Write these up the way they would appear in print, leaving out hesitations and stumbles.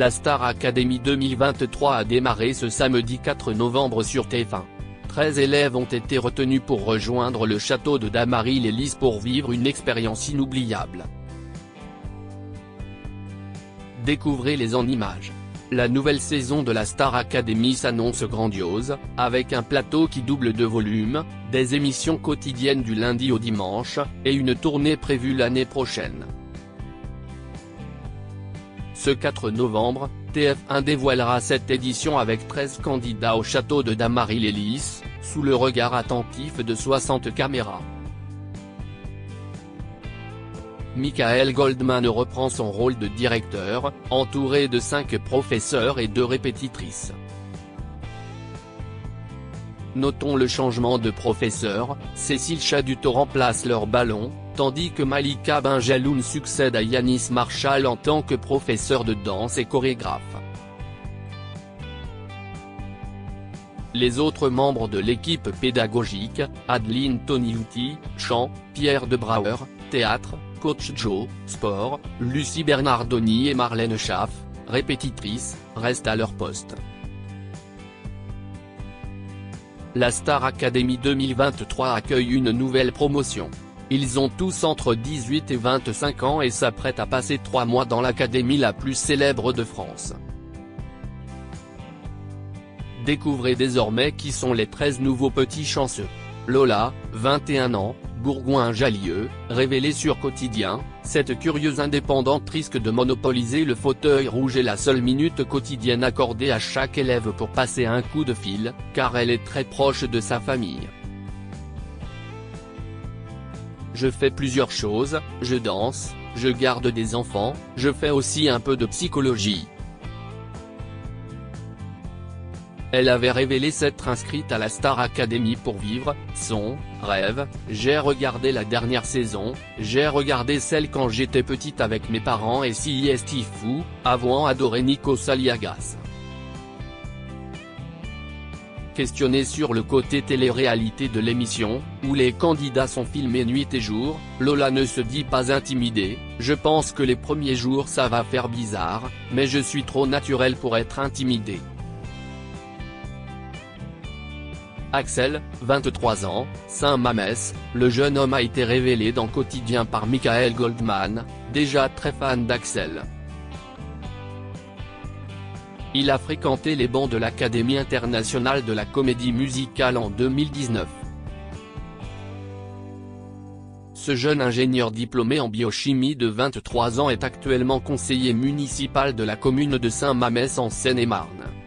La Star Academy 2023 a démarré ce samedi 4 novembre sur TF1. 13 élèves ont été retenus pour rejoindre le château de Damary-les-Lys pour vivre une expérience inoubliable. Découvrez-les en images. La nouvelle saison de la Star Academy s'annonce grandiose, avec un plateau qui double de volume, des émissions quotidiennes du lundi au dimanche, et une tournée prévue l'année prochaine. Ce 4 novembre, TF1 dévoilera cette édition avec 13 candidats au château de Damary-les-Lys, sous le regard attentif de 60 caméras. Michael Goldman reprend son rôle de directeur, entouré de 5 professeurs et 2 répétitrices. Notons le changement de professeur, Cécile Chaduto remplace leur ballon, tandis que Malika Benjeloun succède à Yanis Marshall en tant que professeur de danse et chorégraphe. Les autres membres de l'équipe pédagogique, Adeline Toniuti, chant, Pierre de Brouwer, théâtre, Coach Joe, sport, Lucie Bernardoni et Marlène Schaff, répétitrices, restent à leur poste. La Star Academy 2023 accueille une nouvelle promotion. Ils ont tous entre 18 et 25 ans et s'apprêtent à passer 3 mois dans l'académie la plus célèbre de France. Découvrez désormais qui sont les 13 nouveaux petits chanceux. Lola, 21 ans, Bourgoin-Jallieu, révélée sur Quotidien, cette curieuse indépendante risque de monopoliser le fauteuil rouge et la seule minute quotidienne accordée à chaque élève pour passer un coup de fil, car elle est très proche de sa famille. Je fais plusieurs choses, je danse, je garde des enfants, je fais aussi un peu de psychologie. Elle avait révélé s'être inscrite à la Star Academy pour vivre son rêve. J'ai regardé la dernière saison, j'ai regardé celle quand j'étais petite avec mes parents et CIST fou, avouant adorer Nikos Aliagas. Questionnée sur le côté télé-réalité de l'émission, où les candidats sont filmés nuit et jour, Lola ne se dit pas intimidée. Je pense que les premiers jours ça va faire bizarre, mais je suis trop naturelle pour être intimidée. Axel, 23 ans, Saint-Mamès, le jeune homme a été révélé dans Quotidien par Michael Goldman, déjà très fan d'Axel. Il a fréquenté les bancs de l'Académie internationale de la comédie musicale en 2019. Ce jeune ingénieur diplômé en biochimie de 23 ans est actuellement conseiller municipal de la commune de Saint-Mamès en Seine-et-Marne.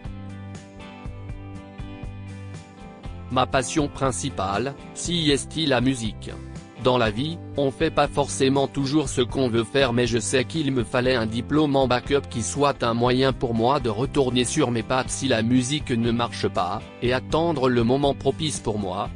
Ma passion principale, CIST la musique. Dans la vie, on fait pas forcément toujours ce qu'on veut faire, mais je sais qu'il me fallait un diplôme en backup qui soit un moyen pour moi de retourner sur mes pattes si la musique ne marche pas, et attendre le moment propice pour moi.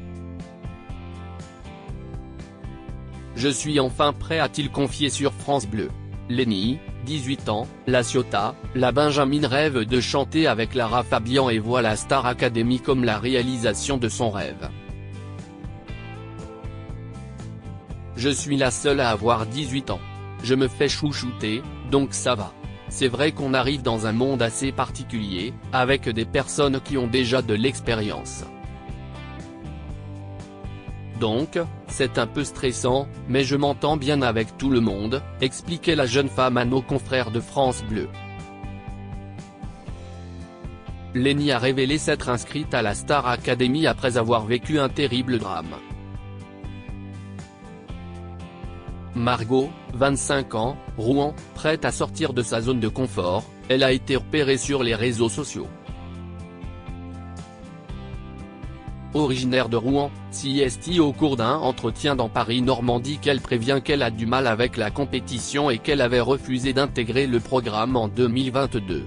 Je suis enfin prêt, a-t-il confié sur France Bleu. Lenny, 18 ans, La Ciotat, la Benjamine rêve de chanter avec Lara Fabian et voit la Star Academy comme la réalisation de son rêve. Je suis la seule à avoir 18 ans. Je me fais chouchouter, donc ça va. C'est vrai qu'on arrive dans un monde assez particulier, avec des personnes qui ont déjà de l'expérience. Donc, c'est un peu stressant, mais je m'entends bien avec tout le monde, expliquait la jeune femme à nos confrères de France Bleu. Lenny a révélé s'être inscrite à la Star Academy après avoir vécu un terrible drame. Margot, 25 ans, Rouen, prête à sortir de sa zone de confort, elle a été repérée sur les réseaux sociaux. Originaire de Rouen, CIST au cours d'un entretien dans Paris-Normandie qu'elle prévient qu'elle a du mal avec la compétition et qu'elle avait refusé d'intégrer le programme en 2022.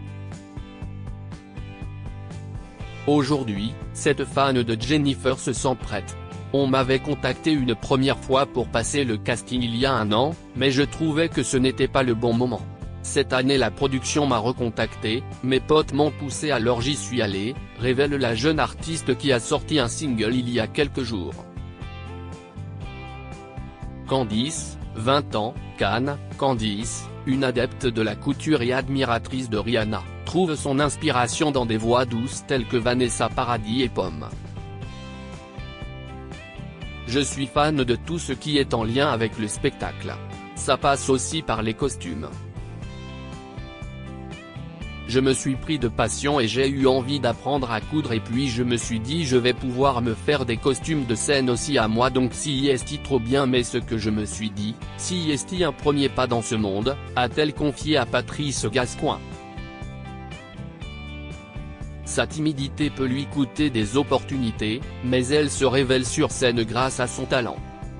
Aujourd'hui, cette fan de Jennifer se sent prête. On m'avait contacté une première fois pour passer le casting il y a 1 an, mais je trouvais que ce n'était pas le bon moment. Cette année la production m'a recontacté, mes potes m'ont poussé alors j'y suis allé, révèle la jeune artiste qui a sorti un single il y a quelques jours. Candice, 20 ans, Cannes, Candice, une adepte de la couture et admiratrice de Rihanna, trouve son inspiration dans des voix douces telles que Vanessa Paradis et Pomme. Je suis fan de tout ce qui est en lien avec le spectacle. Ça passe aussi par les costumes. Je me suis pris de passion et j'ai eu envie d'apprendre à coudre et puis je me suis dit je vais pouvoir me faire des costumes de scène aussi à moi donc si est trop bien mais ce que je me suis dit, si est un premier pas dans ce monde, a-t-elle confié à Patrice Gascoigne. Sa timidité peut lui coûter des opportunités, mais elle se révèle sur scène grâce à son talent.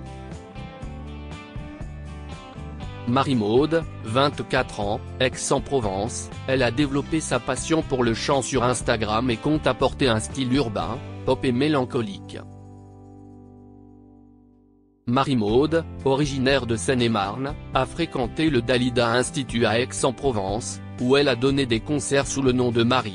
Marie-Maude, 24 ans, Aix-en-Provence, elle a développé sa passion pour le chant sur Instagram et compte apporter un style urbain, pop et mélancolique. Marie-Maude, originaire de Seine-et-Marne, a fréquenté le Dalida Institute à Aix-en-Provence, où elle a donné des concerts sous le nom de Marie.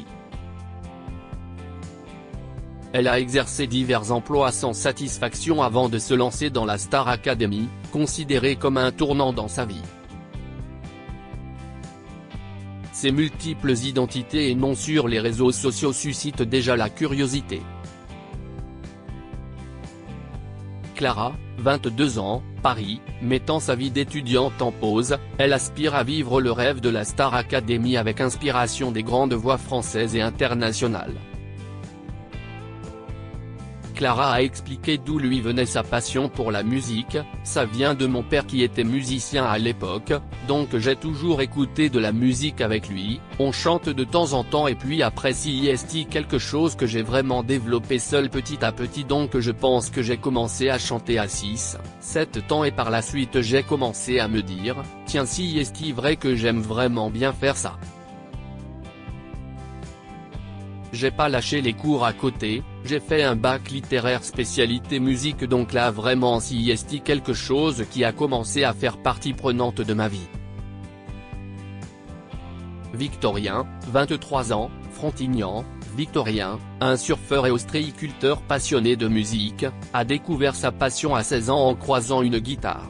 Elle a exercé divers emplois sans satisfaction avant de se lancer dans la Star Academy, considérée comme un tournant dans sa vie. Ses multiples identités et noms sur les réseaux sociaux suscitent déjà la curiosité. Clara, 22 ans, Paris, mettant sa vie d'étudiante en pause, elle aspire à vivre le rêve de la Star Academy avec inspiration des grandes voix françaises et internationales. Clara a expliqué d'où lui venait sa passion pour la musique, ça vient de mon père qui était musicien à l'époque, donc j'ai toujours écouté de la musique avec lui, on chante de temps en temps et puis après si est quelque chose que j'ai vraiment développé seul petit à petit donc je pense que j'ai commencé à chanter à 6, 7 ans et par la suite j'ai commencé à me dire, tiens si est vrai que j'aime vraiment bien faire ça. J'ai pas lâché les cours à côté, j'ai fait un bac littéraire spécialité musique donc là vraiment si est quelque chose qui a commencé à faire partie prenante de ma vie. Victorien, 23 ans, Frontignan, Victorien, un surfeur et ostréiculteur passionné de musique, a découvert sa passion à 16 ans en croisant une guitare.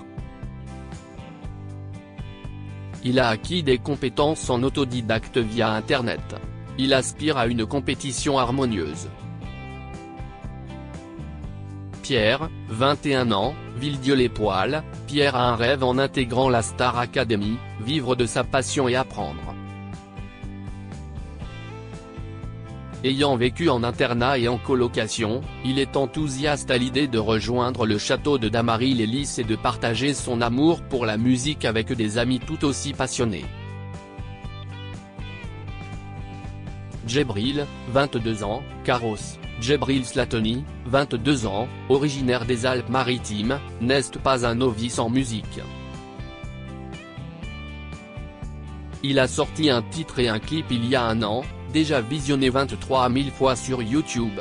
Il a acquis des compétences en autodidacte via Internet. Il aspire à une compétition harmonieuse. Pierre, 21 ans, Villedieu-les-Poêles, Pierre a un rêve en intégrant la Star Academy, vivre de sa passion et apprendre. Ayant vécu en internat et en colocation, il est enthousiaste à l'idée de rejoindre le château de Damary-les-Lys et de partager son amour pour la musique avec des amis tout aussi passionnés. Djebril, 22 ans, Carros, Djebril Slatoni, 22 ans, originaire des Alpes-Maritimes, n'est pas un novice en musique. Il a sorti un titre et un clip il y a un an, déjà visionné 23 000 fois sur YouTube.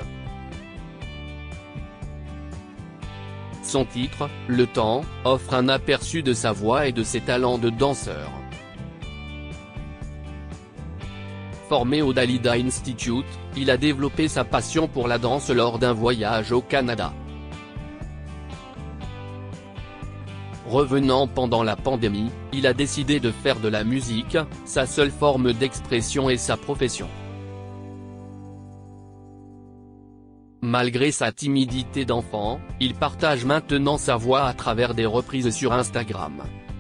Son titre, Le Temps, offre un aperçu de sa voix et de ses talents de danseur. Formé au Dalida Institute, il a développé sa passion pour la danse lors d'un voyage au Canada. Revenant pendant la pandémie, il a décidé de faire de la musique, sa seule forme d'expression et sa profession. Malgré sa timidité d'enfant, il partage maintenant sa voix à travers des reprises sur Instagram.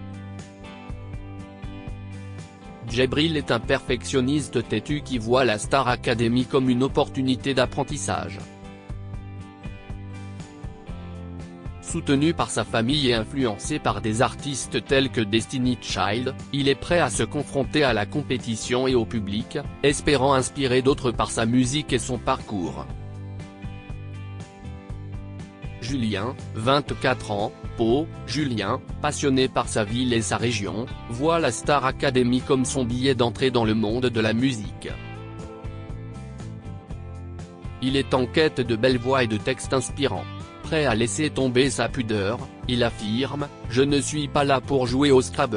Djebril est un perfectionniste têtu qui voit la Star Academy comme une opportunité d'apprentissage. Soutenu par sa famille et influencé par des artistes tels que Destiny Child, il est prêt à se confronter à la compétition et au public, espérant inspirer d'autres par sa musique et son parcours. Julien, 24 ans, Pau, Julien, passionné par sa ville et sa région, voit la Star Academy comme son billet d'entrée dans le monde de la musique. Il est en quête de belles voix et de textes inspirants. Prêt à laisser tomber sa pudeur, il affirme « Je ne suis pas là pour jouer au Scrabble ».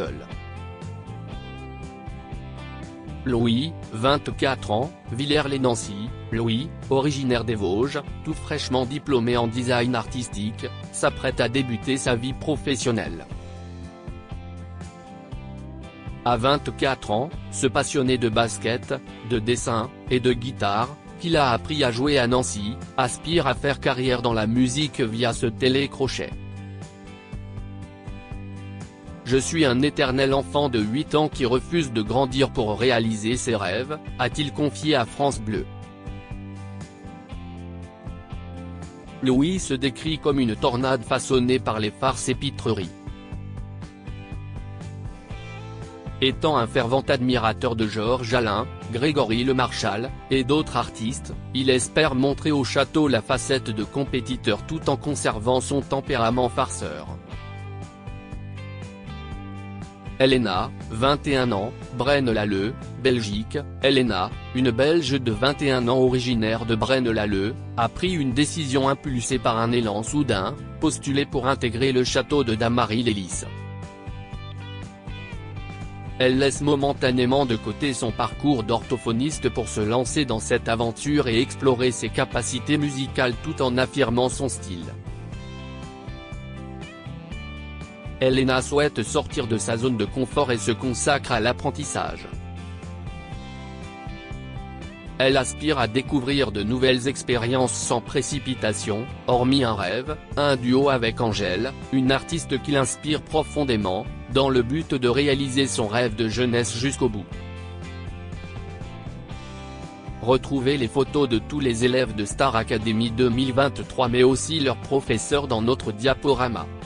Louis, 24 ans, Villers-les-Nancy, Louis, originaire des Vosges, tout fraîchement diplômé en design artistique, s'apprête à débuter sa vie professionnelle. à 24 ans, ce passionné de basket, de dessin, et de guitare, qu'il a appris à jouer à Nancy, aspire à faire carrière dans la musique via ce télécrochet. Je suis un éternel enfant de 8 ans qui refuse de grandir pour réaliser ses rêves, a-t-il confié à France Bleu. Louis se décrit comme une tornade façonnée par les farces et pitreries. Étant un fervent admirateur de Georges Alain, Grégory Le Marchal, et d'autres artistes, il espère montrer au château la facette de compétiteur tout en conservant son tempérament farceur. Elena, 21 ans, Braine-l'Alleud, Belgique. Elena, une Belge de 21 ans originaire de Braine-l'Alleud, a pris une décision impulsée par un élan soudain, postulée pour intégrer le château de Damary-lès-Lys. Elle laisse momentanément de côté son parcours d'orthophoniste pour se lancer dans cette aventure et explorer ses capacités musicales tout en affirmant son style. Elena souhaite sortir de sa zone de confort et se consacre à l'apprentissage. Elle aspire à découvrir de nouvelles expériences sans précipitation, hormis un rêve, un duo avec Angèle, une artiste qui l'inspire profondément, dans le but de réaliser son rêve de jeunesse jusqu'au bout. Retrouvez les photos de tous les élèves de Star Academy 2023 mais aussi leurs professeurs dans notre diaporama.